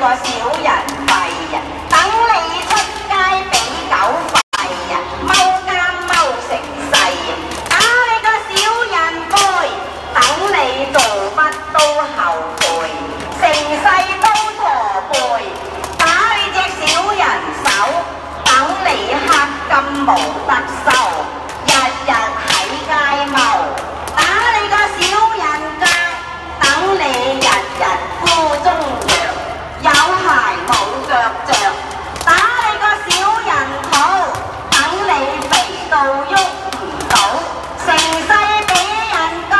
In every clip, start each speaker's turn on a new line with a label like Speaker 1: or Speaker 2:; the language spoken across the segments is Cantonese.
Speaker 1: 個小人廢啊！等你出街俾狗吠啊！踎監踎成世啊！打你個小人背，等你做乜都後悔，成世都駝背。打你隻小人手，等你黑金冇得收，日日喺街踎。打你個小人腳，等你日日孤中藥，有鞋冇腳着。打你個小人肚，等你肥到喐唔到，成世俾人告。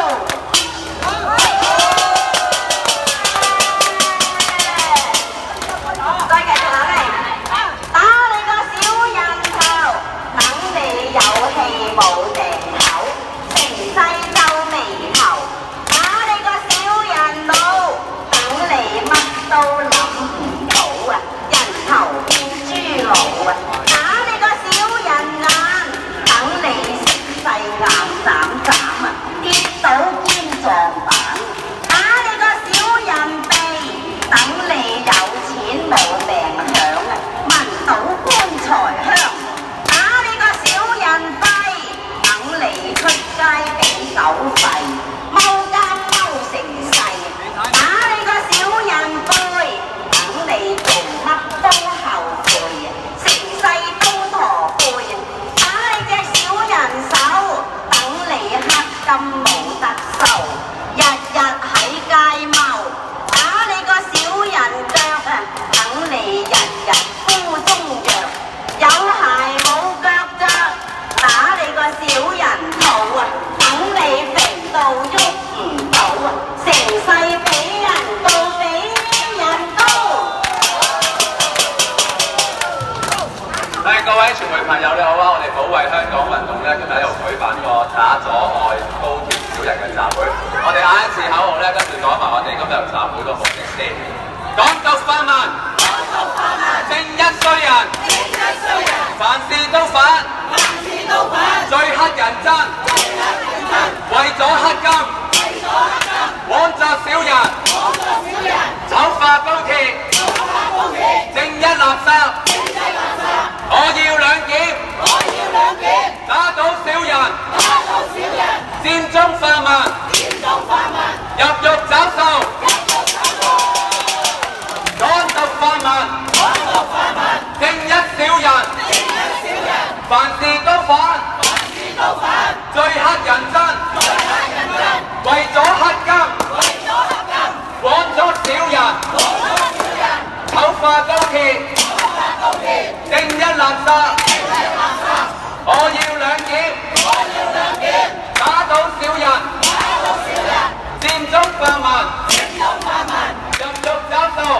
Speaker 1: 再繼續落嚟，打你個小人頭，等你有氣冇定口，成世皺眉頭。打你個小人腦，等你乜都諗唔到啊！人頭變豬腦啊！打你個小人眼，等你成世眼斬斬啊！跌倒肩撞板。打你個小人鼻，等你有錢冇命享啊！聞到棺材香。打你個小人肺，等你出街俾狗吠，踎監踎成世。打你個小人背，等你做乜都後悔，成世都駝背。打你隻小人手，等你黑金冇得收，日日喺街踎。打你個小人腳啊，等你日日孤中藥，有鞋冇腳着。打你個小人肚啊，等你肥到喐唔到啊，成世俾人告俾人告。
Speaker 2: 各位傳媒朋友你好啊！我哋保衛香港運動咧，今日喺度舉辦個打阻礙高鐵小人嘅集會。我哋嗌一次口號咧，跟住講埋我哋今日集會個目的先。港獨泛民，正一衰人，凡事都反，最黑人憎，為咗黑金，枉作小人，醜化高鐵，正一垃圾。我要兩檢，打倒小人，佔中泛民，入獄找數，港獨泛民，正一小人，凡事都反，最黑人憎，為咗黑金，枉咗小人，醜化高鐵。正一垃圾，我要兩檢，打倒小人，佔中泛民，入獄找數。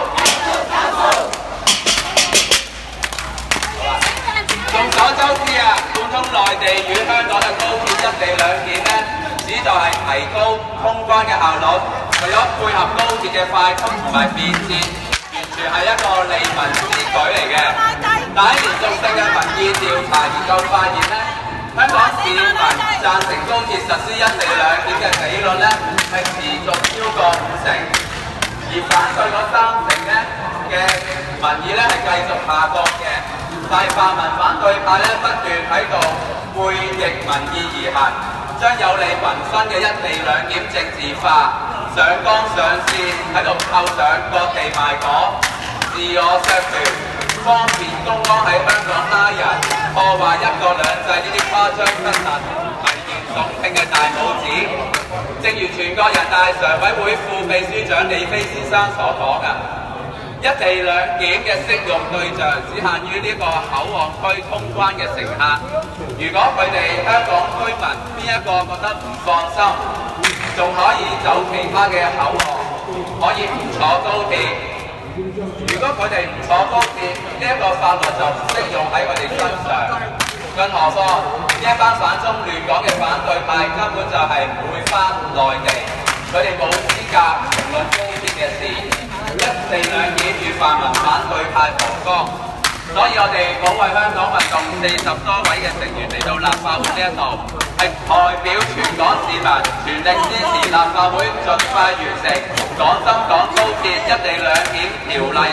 Speaker 2: 眾所周知啊，貫通內地與香港嘅高鐵一地兩檢呢，旨在係提高通關嘅效率，為咗配合高鐵嘅快速同埋便捷。完全係一個利民之舉嚟嘅，但喺連續性嘅民意調查研究發現呢，香港市民贊成高鐵實施一地兩檢嘅比率呢係持續超過50%，而反對嗰30%嘅民意呢係繼續下降嘅。但係泛民反對派呢不斷喺度背逆民意而行，將有利民生嘅一地兩檢政治化。上綱上線喺度扣上割地賣果，自我削權，方便公安喺香港拉人，破壞一國兩制呢啲誇張不實、危言聳聽嘅大帽子。正如全國人大常委會副秘書長李飛先生所講嘅，一地兩檢嘅適用對象只限於呢個口岸區通關嘅乘客。如果佢哋香港居民邊一個覺得唔放心，仲可以走其他嘅口岸，可以唔坐高鐵。如果佢哋唔坐高鐵，呢一個法律就唔適用喺佢哋身上。更何況呢一班反中亂港嘅反對派根本就係唔會返內地，佢哋冇資格評論高鐵嘅事。一地兩檢與泛民反對派同光。所以我哋保衛香港運動40多位嘅成員嚟到立法會呢一度，係代表全港市民全力支持立法會盡快完成廣深港高鐵一地兩檢條例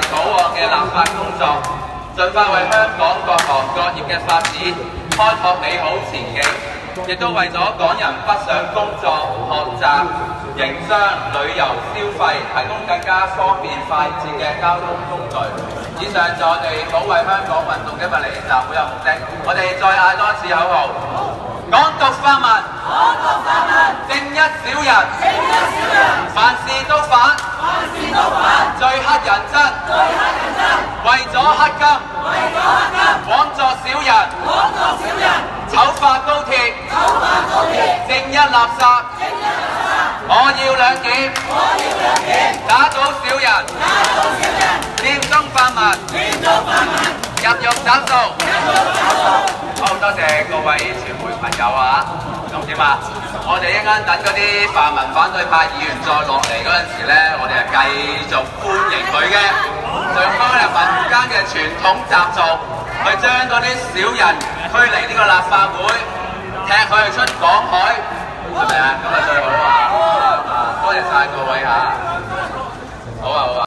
Speaker 2: 法工作，盡快為香港各行各業嘅發展開拓美好前景，亦都為咗港人北上工作、學習、營商、旅遊、消費提供更加方便快捷嘅交通工具。以上就我哋保衛香港運動今日嚟集會嘅目的。我哋再嗌多次口號：港獨泛民，正一小人，凡事都反，最黑人憎，為咗黑金，枉作小人，醜化高鐵，正一垃圾，我要兩檢，打倒小人，佔中泛民，入獄找數。好多謝各位傳媒朋友啊！咁點啊？我哋一陣間等嗰啲泛民反對派議員再落嚟嗰陣時咧，我哋係繼續歡迎佢嘅，用翻嚟民間嘅傳統習俗，去將嗰啲小人驅離呢個立法會，踢佢哋出港海，係咪啊？咁啊最好啊！多謝晒各位嚇，好啊好啊！